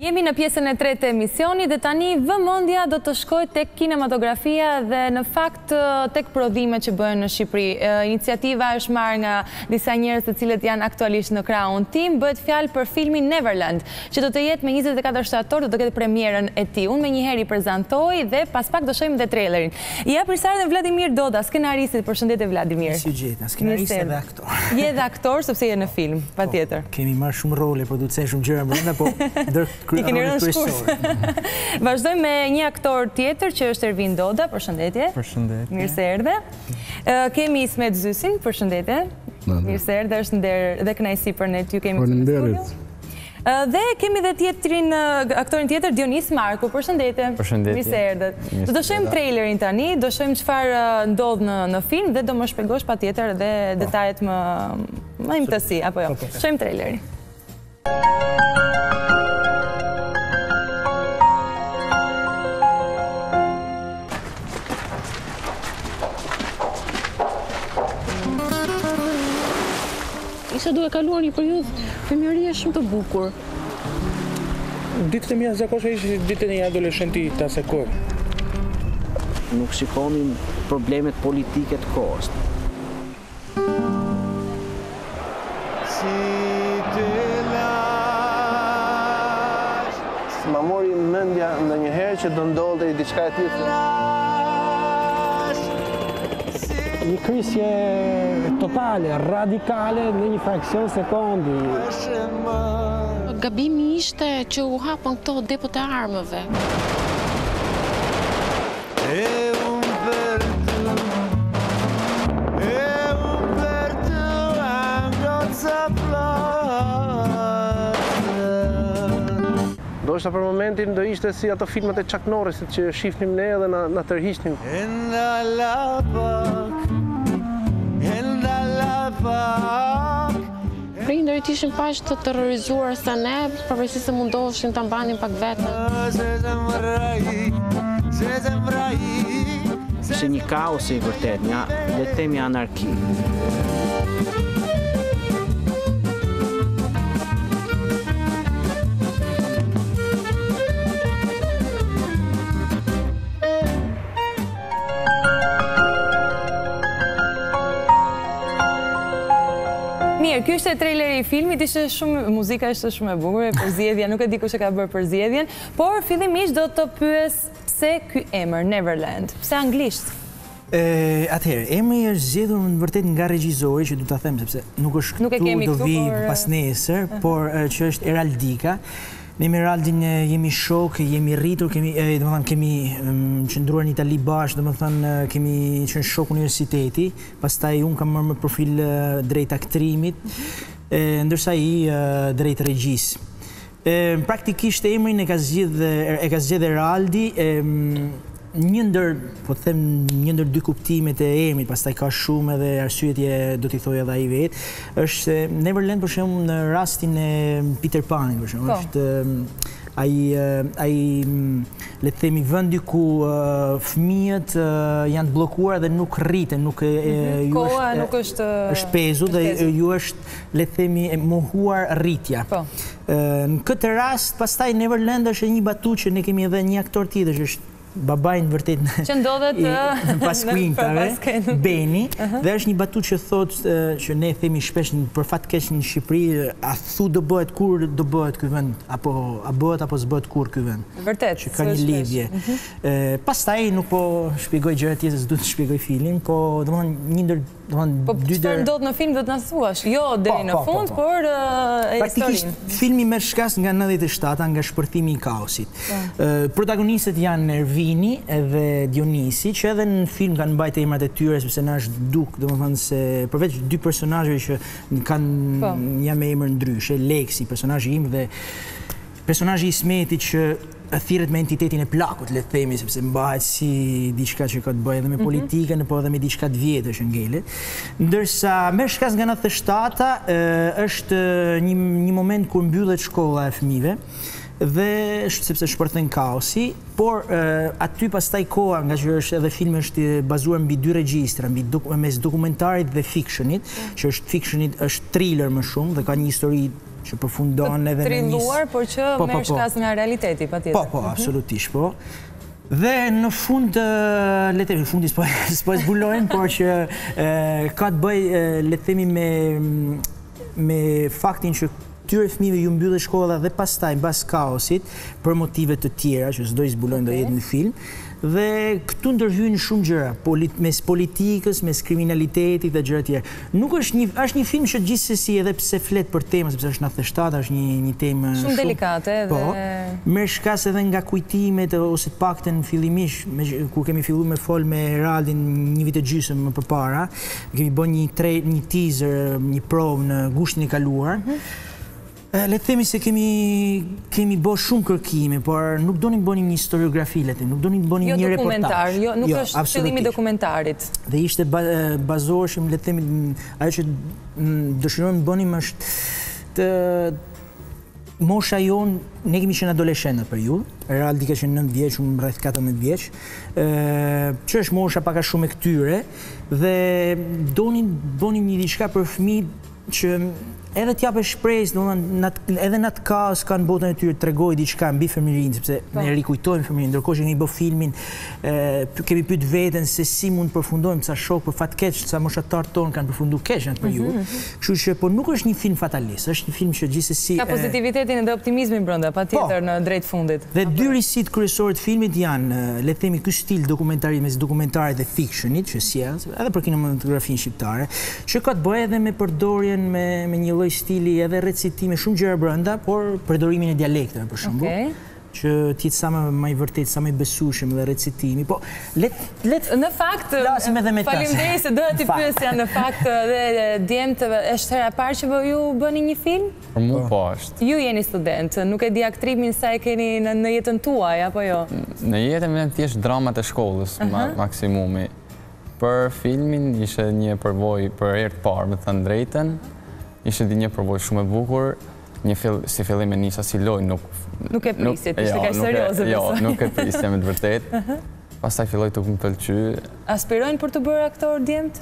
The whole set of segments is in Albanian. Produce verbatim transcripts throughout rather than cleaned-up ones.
Jemi në pjesën e tretë e emisionit dhe tani vëmendja do të shkojë tek kinematografia dhe në fakt tek prodhimet që bëhen në Shqipëri. Iniciativa është marrë nga disa njerëz të cilët janë aktualisht në krahun tim. Bëhet fjalë për filmin Neverland, që do të jetë me njëzet e katër shtator, do të ketë premierën e tij. Unë më njëherë i prezantoj dhe pas pak do shohim edhe trailerin. Ja prisar dhe Vladimir Doda, skenaristi. Përshëndetje Vladimir. Si gjeta, skenarist dhe aktor. Je dhe aktor sepse je në film, patjetër. Kemi marrë shumë role, producenë shumë gjëra brenda, po ndër Vazhdojmë me një aktor tjetër që është Ervin Doda, përshëndetje. Përshëndetje. Mirë se erdhe. Kemi Ismet Zysin, përshëndetje. Mirë se erdhe, është nder dhe kënaqësi për ne t'ju kemi në studio. Dhe kemi dhe tjetrin aktorin tjetër, Dionis Marku, përshëndetje. Përshëndetje. Mirë se erdhe. Do të shohim trailerin tani, do shohim çfarë ndodh në në film dhe do më shpjegosh patjetër edhe detajet më më imtësi apo jo. Shohim trailerin. Isha duke kaluar një periudhë fëmijërie shumë të bukur. Ditët e mia zakonisht ishin ditët e një adoleshenti të asaj kohe. Nuk shikonin problemet politike të kohës. Ma mori mendja ndonjëherë që do ndodhte diçka e tillë. Një krisje totale, radikale në një fraksion sekundi. Gabimi ishte që u hapën këto depot e armëve. Do ishte për momentin do ishte si ato filmat e Chuck Norrisit që shifnim ne edhe na, na tërhiqnim. Prindërit ishin paq të terrorizuar sa ne, përveçse se mundoheshin ta mbanin pak veten. Ishte një kaos i vërtet, një le të themi anarki. Mirë, ky ishte traileri i filmit, ishte shumë, muzika ishte shumë e bukur, përzgjedhja, nuk e di kush e ka bërë përzgjedhjen, por fillimisht do të pyes pse ky emër Neverland, pse anglisht? Atëherë, emri është zgjedhur në vërtet nga regjizori, që du ta them sepse nuk është këtu, do vi pas nesër, por që është Eraldika. Ne me Eraldin jemi shok, jemi rritur, kemi, domethënë kemi qëndruar në Itali bashkë, domethënë kemi qenë shok universiteti, pastaj unë kam marrë me profil drejt aktrimit, ndërsa ai drejt regjisë. Praktikisht emrin e ka zgjedhur e ka zgjedhur Eraldi, një ndër, po të them, një ndër dy kuptimet e emrit, pastaj ka shumë edhe arsyetje, do t'i thoj edhe ai vetë, është Neverland për shembull në rastin e Peter Panit, për shembull, është ai ai le të themi vendi ku fëmijët janë të bllokuar dhe nuk rriten, nuk ju Koha nuk është është pezu dhe ju është le të themi e mohuar rritja. Në këtë rast, pastaj Neverland është një batutë që ne kemi edhe një aktor tjetër që është babajnë vërtet që ndodhet pas kuintave, Beni, dhe është një batut që thotë që ne themi shpesh për fat keq në Shqipëri, a thu do bëhet kur do bëhet ky vend, apo a bëhet apo s'bëhet kur ky vend. Vërtet, që ka një lidhje. Pastaj nuk po shpjegoj gjëra tjetër, s'du të shpjegoj filmin, po domethënë një ndër domethënë po çfarë ndodh në film do të na thuash, jo deri në fund, por historinë. Filmi merr shkas nga nëntëdhjetë e shtatë, nga shpërthimi i kaosit. Protagonistët janë Ervini edhe Dionisi, që edhe në film kanë mbajtur emrat e tyre sepse na është duk, domethënë se përveç dy personazheve që kanë një emër ndryshe, Leksi, personazhi im, dhe personazhi i Ismetit që thirret me entitetin e plakut, le të themi, sepse mbahet si diçka që ka të bëjë edhe me politikën, po edhe me diçka të vjetër që ngelet. Ndërsa merr shkas nga nëntëdhjetë e shtata është një një moment kur mbyllet shkolla e fëmijëve dhe sepse shpërthen kaosi, por aty pastaj koha, nga që është edhe filmi është bazuar mbi dy regjistra, mbi mes dokumentarit dhe fictionit, që është fictionit është thriller më shumë dhe ka një histori që përfundon edhe në njës... Trilluar, por që merr shkas nga realiteti, patjetër. Po, po, absolutisht, po. Dhe në fund, le të themi, në fundi s'po e zbulojnë, por që ka të bëj, le të themi, me faktin që këtyre fëmijëve ju mbyllë shkolla dhe pastaj mbas kaosit për motive të tjera që s'do i zbulojnë do jetë në film. Dhe këtu ndërhyjnë shumë gjëra, mes politikës, mes kriminalitetit dhe gjëra tjera. Nuk është një, është një film që gjithsesi edhe pse flet për tema, sepse është nëntëdhjetë, është një, një temë shumë... Shumë delikate dhe... Po, merr shkas edhe nga kujtimet, ose të paktën fillimisht, kur kemi filluar me fol me Eraldin një vit e gjysmë më përpara, kemi bën një, një teaser, një provë në gushtin e kaluar, le të themi se kemi bë shumë kërkime, por nuk donim bënim një historiografi, le të themi, nuk donim bënim një reportazh. Jo, nuk është fillimi dokumentarit. Dhe ishte bazoheshim, le të themi, ajo që dëshirojmë bënim është të mosha jonë, ne kemi qenë adoleshentë për ju, Eraldi ka qenë nëntë vjeç, unë rreth katërmbëdhjetë vjeç, që është mosha paka shumë e këtyre, dhe donim bënim një diçka për fëmijët që edhe t'jape shpresë, edhe në atë kaos kanë botën e tyre tregoj diçka mbi fëmijërinë, sepse ne rikujtojmë fëmijërinë, ndërkohë që kemi bë filmin, kemi pyet veten se si mund të përfundojmë, ca shok për fat keq, ca moshatarët tonë kanë përfunduar keq në atë periudhë. Kështu që po nuk është një film fatalist, është një film që gjithsesi ka pozitivitetin dhe optimizmin brenda, patjetër në drejt fundit. Dhe dy risitë kryesore të filmit janë, le të themi, ky stil dokumentarit mes dokumentarit dhe fictionit, që sjell, edhe për kinematografinë shqiptare, që ka të bëjë edhe me përdorjen me me një lloj stili edhe recitime shumë gjëra brenda, por përdorimin e dialekteve për shembull, që ti sa më i vërtet, sa më i besueshëm dhe recitimi. Po let let në fakt faleminderit se doja t'i pyesja në fakt dhe djemt është hera e parë që ju bëni një film? Për mua po është. Ju jeni student, nuk e di aktrimin sa e keni në jetën tuaj apo jo? Në jetën e thjesht dramat e shkollës maksimumi. Për filmin ishte një përvojë për herë të parë, me thënë drejtën. Ishte një përvojë shumë e bukur, si fillim e nisa si lojë, nuk... Nuk e prisit, ishte kaq serioze. Jo, nuk e prisja me të vërtet. Pastaj filloi të më pëlqy. Aspirojnë për të bërë aktor djemt?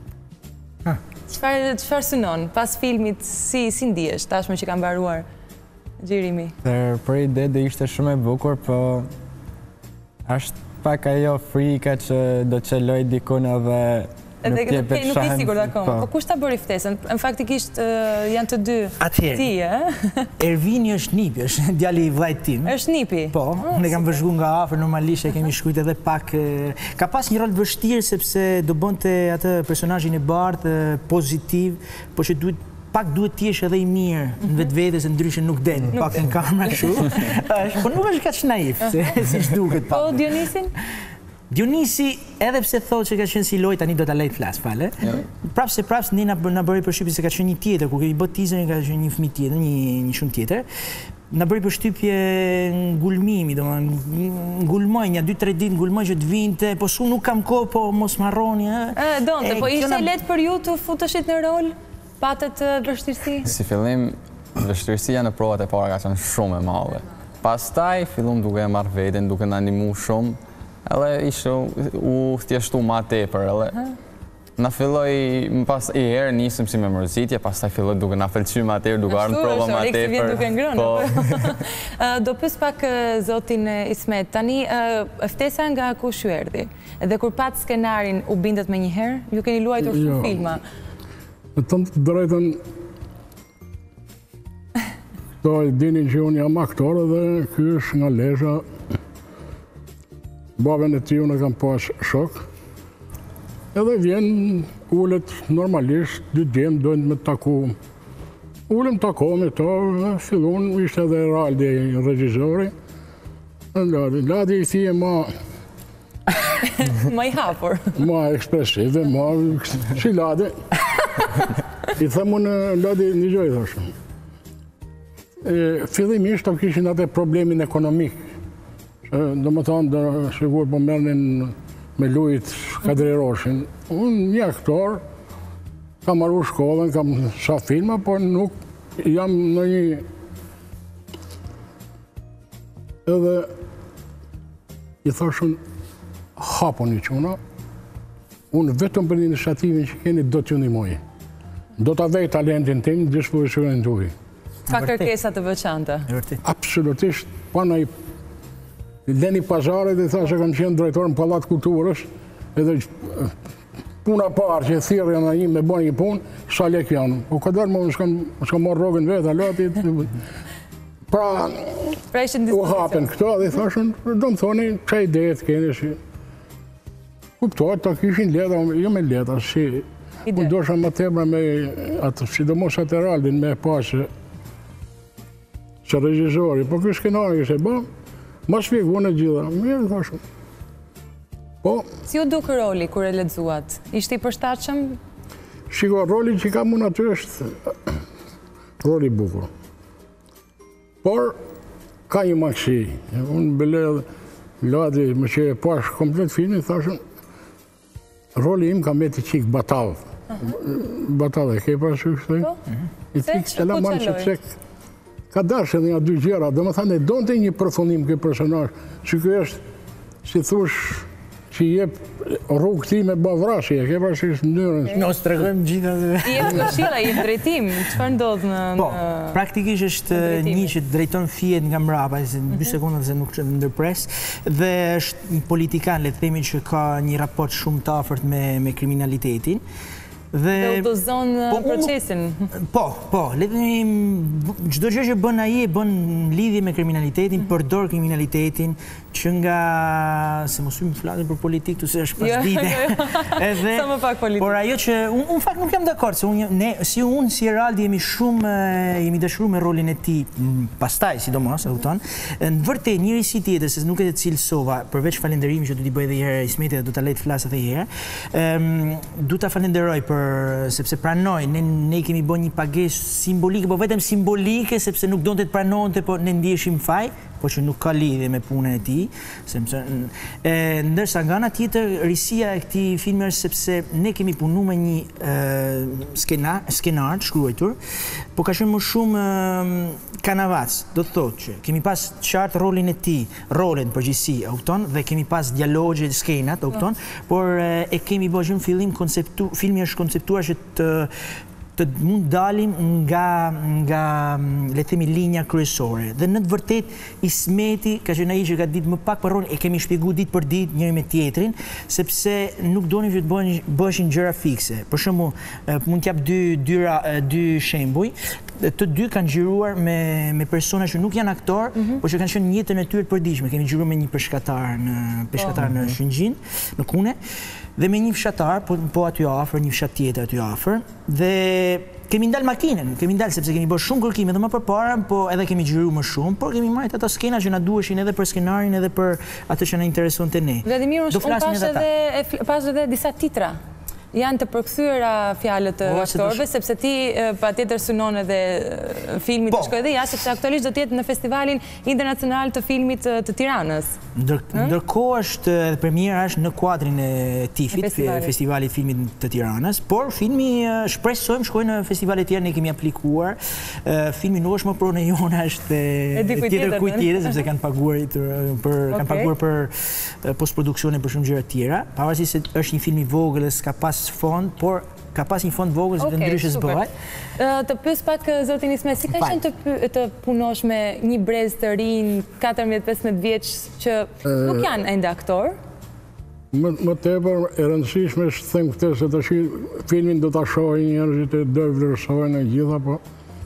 Çfarë synon? Pas filmit, si ndihesh, tashmë që ka mbaruar xhirimi? Për ide dhe ishte shumë e bukur, po është pak ajo frika që do të qeloj dikun edhe nuk jepet shans. Nuk e sigurt akoma. Po kush ta bëri ftesën? Në faktikisht janë të dy. Ti, ë? Ervini është nipi, është djali i vllajt tim. Është nipi. Po, ne kam vëzhguar nga afër, normalisht e kemi shkruajtur edhe pak. Ka pas një rol të vështirë sepse do bënte atë personazhin e bardhë pozitiv, por që duhet pak duhet të jesh edhe i mirë në vetvete, se ndryshe nuk del, pak në kamera kështu. Po nuk është kaq naiv, siç duket pak. Po Dionisin? Dionisi, edhe pse thotë që ka qenë si lojë, tani do ta lej të flas, fale. Prapë se prapë ne na bëri përshtypje se ka qenë një tjetër, kur kemi bërë teaserin ka qenë një fëmijë tjetër, një një shumë tjetër. Na bëri përshtypje ngulmimi, domethënë ngulmoj një dy tre ditë ngulmoj që të vinte, po su nuk kam kohë, po mos më harroni, ë. Ë, donte, po ishte lehtë për ju të futeshit në rol? Patët vështirësi? Si fillim, vështirësia në provat e para ka qenë shumë e madhe. Pastaj fillum duke e marrë veten, duke na ndihmu shumë. Edhe ishte u thjeshtu ma tepër, edhe na filloi pas i herë nisëm si me mërzitje, pastaj filloi duke na pëlqyer ma tepër, duke ardhur prova ma tepër. Po. Do pyes pak zotin Ismet, tani ftesa nga kush ju erdhi? Dhe kur pat skenarin u bindet më një herë? Ju keni luajtur shumë filma. Me të të drejtën, do e dini që unë jam aktor dhe ky është nga Lezhë. Babën e tij unë kam pas shok. Edhe vjen, ullet normalisht, dy djemë dojnë me taku. Ullëm taku me to, fillun, ishte edhe Eraldi, regjizori. Ladi i thije ma... Ma i hapur. Ma ekspresive, ma... Si Ladi. I thëmë unë, Ladi, një gjoj, thashëm. Fillimisht të kishin atë problemin ekonomik. Do më thonë, do sigur po mërnin me lujt Kadri Roshin. Unë një aktor, kam marru shkollën, kam sa filma, por nuk jam në një... Edhe i thashun, hapon një quna, unë vetëm për iniciativin që keni do t'ju ndihmoj. Do t'a vej talentin tim, dispozicionin t'uj. Ka kërkesa të veçanta. Absolutisht, pa në i Leni Pazarit i tha se kam qenë drejtor në Pallat Kulturës, edhe puna parë që thirrja në një me bën një punë, sa lek janë. Po këdër më s'kam marrë rrogën vetë, alatit. Pra, u hapen këto dhe i thashën, do më thoni, që ide të keni si. Kuptohet, ta kishin leta, jo me leta, si. Unë dosha më tebra me atë, sidomos atë Eraldin, me pasë që regjizori, po kështë skenari se ba, ma shpjegu në gjitha, mirë të thashëm. Po. Si u duke roli kur e lexuat? Ishte i përshtatshëm? Shiko, roli që kam unë aty është roli bukur. Por, ka një maksi. Unë bële ladi, më që e pash komplet filmin, thashëm, roli im ka me të qikë batalë. Batalë, e ke parasysh këtë? I qikë të la manë që cek. Ka dashë edhe nga dy gjera, dhe më thane, do në të një përfundim këtë personaj, që kjo është, si thush, që jep rrugë ti me bavrasje, ke parasysh mënyrën. No, së të regojmë gjitha dhe... I e këshilla, i drejtim, qëfar ndodhë në... Po, praktikisht është një që drejton fiet nga mrapa, në dy sekundat se nuk që ndërpres, dhe është një politikan, le të themi që ka një raport shumë të afërt me kriminalitetin. Dhe u dozon procesin. Po, po. Gjdo gjë që bën aji e bën lidhje me kriminalitetin, përdor kriminalitetin, që nga... Se mos u më flasin për politikë, tu se është pas dite. Sa më pak politikë. Por ajo që... Unë fakt nuk jam dakord, se si unë, si Eraldi, jemi shumë... Jemi dëshru me rolin e ti, pastaj, sidomos, e uton. Në vërtet, njëri si tjetër, se nuk e të cilësova, përveç falenderimi që du t'i bëj dhe jere Ismeti dhe du t'a lejt flasë dhe jere, du t'a falenderoj për sepse pranoj, ne kemi bo një pagesë simbolike, po vetëm simbolike, sepse nuk do të të pranonte, po ne ndjeshim faj, po që nuk ka lidhje me punën e ti. Ndërsa nga nga tjetër, risia e këti filmi është sepse ne kemi punu me një skenar të shkruajtur, po ka shumë më shumë kanavac, do të thotë që kemi pas qartë rolin e ti, rolin përgjithsi, auton, dhe kemi pas dialogje, skenat, auton, por e kemi bo shumë fillim, filmi është konceptuar që të të mund dalim nga, le themi, linja kryesore. Dhe në të vërtet, Ismeti, ka që na i që ka ditë më pak për rolin, e kemi shpjegu ditë për ditë njëri me tjetrin, sepse nuk donim që të bëshin gjëra fikse. Për shumë, mund t'jap dy shembuj, të dy kanë gjiruar me persona që nuk janë aktor, por që kanë qenë në jetën e tyre të përditshme. Kemi gjiruar me një përshkatar në Shëngjin, në Kune, dhe me një fshatar, po aty afër, një fshat tjetër aty afër, dhe kemi ndalë makinën, kemi ndalë sepse kemi bërë shumë kërkime dhe më përpara, po edhe kemi gjiru më shumë, por kemi marrë ato skena që na duheshin edhe për skenarin edhe për atë që na intereson të ne. Vladimir, unë pas edhe disa titra. Janë të përkthyera fjalët të aktorëve, sepse ti pa tjetër synon edhe filmit të shkoj dhe ja, sepse aktualisht do tjetë në Festivalin Internacional të Filmit të Tiranës. Ndërkohë është, premiera është në kuadrin e Tifit, Festivalit Filmit të Tiranës, por filmi shpresojmë shkoj në festivalet tjerë, ne kemi aplikuar. Filmi nuk është më pronë e jona, është tjetër kujt tjetër, sepse kanë paguar për postproduksionin për shumë gjëra tjera. Pavarësisht se është një film i vogël, s'ka pas fond, por ka pas një fond vogël që të ndryshës bëhet. Të pys pak, zotin Ismet, si ka qenë të punosh me një brez të rinj, katërmbëdhjetë pesëmbëdhjetë vjeç, që nuk janë ende aktor? Më tepër e rëndësishme është them këtë, se të shi filmin do të shohin njerëzit e do vlerësojnë e gjitha, po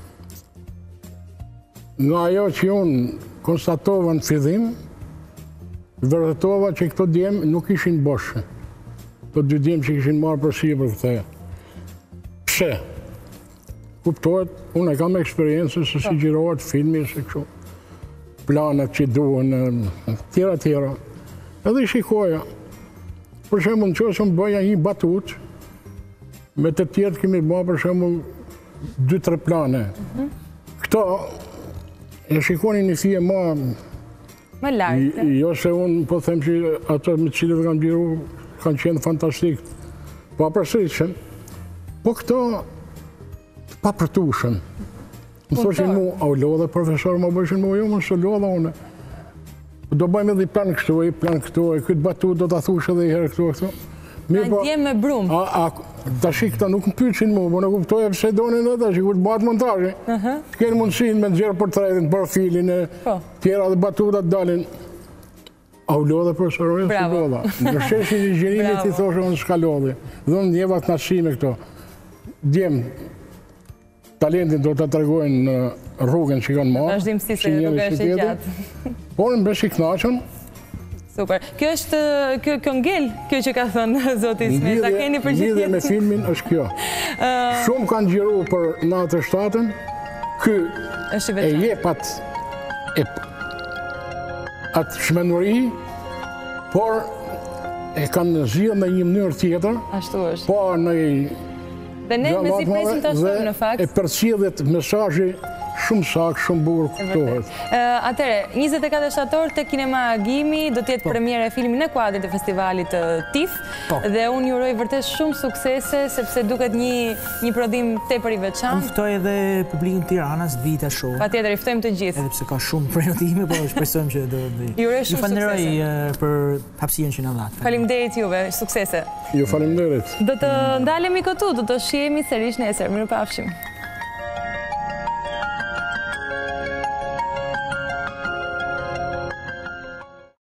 nga ajo që unë konstatova në fillim, vërtetova që këto djemë nuk ishin boshë. Të dy djemë që kishin marë për si për këte. Pse? Kuptohet, unë e kam eksperiencë se si gjirohet filmi, se kështu planet që duhen, tjera tjera. Edhe i shikoja. Për shemë në qësë më bëja një batut, me të tjetë kemi bërë për shemë dy tre plane. Këto, e shikoni një fije ma... Më lartë. Jo se unë po them që ato me cilët kanë gjiru, kanë qenë fantastik, pa përsëritshëm, po këto pa përtushëm. Më thoshin mu, a u lodhe profesor, më bëshin mu, jo, më së lodhe une. Do bëjmë edhe i plan kështu, i plan këtu, e këtë batu do të thush edhe i herë këtu, këtu. Në ndjem me brum. tash këta nuk më pyetsin mua, po në kuptoja pse donin ata, që kur të bëhet montazhi. Të kenë mundësinë me nxjerr portretin, profilin e tjera dhe batutat dalin. A u lodhe profesorë, së lodha. Në sheshin i gjerimit i thoshe unë s'ka lodhe. Dhe unë njeva të nashime këto. Djem, talentin do të tregojnë në rrugën që kanë ma. Vazhdimësi se rrugë është e gjatë. Por në besh i knaqën. Super. Kjo është, kjo ngel, kjo që ka thënë Zoti Ismet, ta keni përgjithjet? Lidhje me filmin është kjo. Shumë kanë gjiru për natë shtatën, ky e jepat atë shmenuri, por e kanë zhjë në një mënyrë tjetër, po në dhe ne me si presim të shumë në fakt. E përcjellet mesazhi shumë saktë, shumë bukur kuptohet. Atëre, njëzet e katër shtator te Kinema Agimi do të jetë premiera e filmit në kuadrin e festivalit TIFF dhe unë ju uroj vërtet shumë suksese sepse duket një një prodhim tepër i veçantë. Unë ftoj edhe publikun Tiranës të vijë ta shohin. Patjetër, i ftojmë të gjithë. Edhe pse ka shumë prenotime, po shpresojmë që do të vi. Ju uroj shumë suksese. Ju falenderoj për hapësirën që na dhatë. Faleminderit juve, suksese. Ju falenderit. Do të ndalemi këtu, do të shihemi sërish nesër. Mirupafshim.